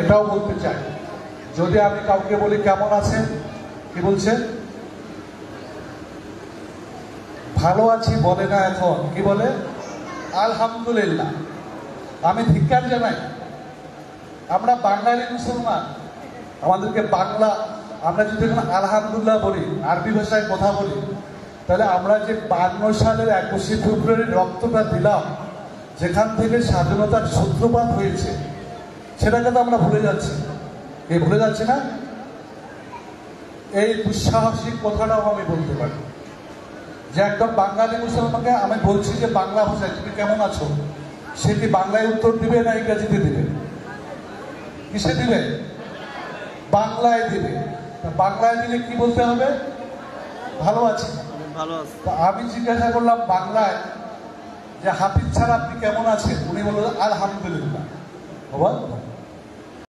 এটাও বলতে চাই, যদি আমি কাউকে বলি কেমন আছেন, কি বলছেন? ভালো আছি বলে না, এখন কি বলে? আলহামদুলিল্লাহ। আমি ধিক্কার জানাই, আমরা বাঙালি মুসলমান, আমাদেরকে বাংলা, আমরা যদি এখন আলহামদুলিল্লাহ বলি, আরবি ভাষায় কথা বলি, তাহলে আমরা যে 52 সালের 21শে ফেব্রুয়ারি রক্তটা দিলাম, যেখান থেকে স্বাধীনতার সূত্রপাত হয়েছে, সেটাকে তো আমরা ভুলে যাচ্ছি। এই ভুলে যাচ্ছি না? এই দুঃসাহসিক কথাটাও আমি বলতে পারি যে একদম বাঙালি মুসলমানকে আমি বলছি যে বাংলা ভাষায় তুমি কেমন আছো, সে কি বাংলায় উত্তর দিবে না ইংরেজিতে দিবে? কিসে দিবে? বাংলায় দিবে। বাংলায় দিলে কি বলতে হবে? ভালো আছি। আমি জিজ্ঞাসা করলাম বাংলায় যে হাফিজ ছাড়া আপনি কেমন আছেন, উনি বললেন আলহামদুলিল্লাহ।